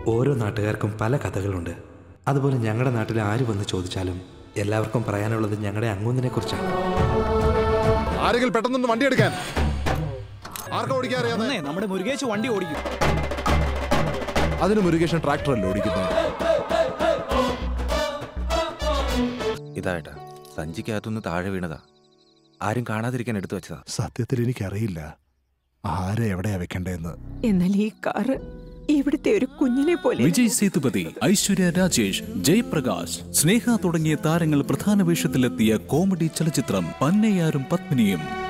ഓരോ നാട്ടുകാർക്കും പല കഥകളുണ്ട്. അതുപോലെ ഞങ്ങളുടെ നാട്ടിൽ ആര് വന്ന് ചോദിച്ചാലും എല്ലാവർക്കും പറയാനുള്ളത് ഞങ്ങളുടെ അങ്ങൂന്നിനെ കുറിച്ചാണ്. ആരെങ്കിലും പെട്ടെന്ന് വണ്ടി എടുക്കാൻ. നമ്മുടെ മുരുകേശ് വണ്ടി ഓടിക്കും. അതിന് മുരുകേശൻ ട്രാക്ടർ അല്ലേ ഓടിക്കുന്നത്? ഇതായിട്ടാ സഞ്ചിക്കകത്തുനിന്ന് താഴെ വീണതാ. ആരും കാണാതിരിക്കാൻ എടുത്തു വെച്ചതാ. സത്യത്തിൽ എനിക്കറിയില്ല ആരെ എവിടെയാ വെക്കണ്ടേന്ന്. എന്നാൽ ഈ കാറ് ഇവിടുത്തെ ഒരു കുഞ്ഞിനെ പോലെ. വിജയ് സേതുപതി, ഐശ്വര്യ രാജേഷ്, ജയപ്രകാശ്, സ്നേഹ തുടങ്ങിയ താരങ്ങൾ പ്രധാന വേഷത്തിലെത്തിയ കോമഡി ചലച്ചിത്രം പന്നയാരും പത്മിനിയും.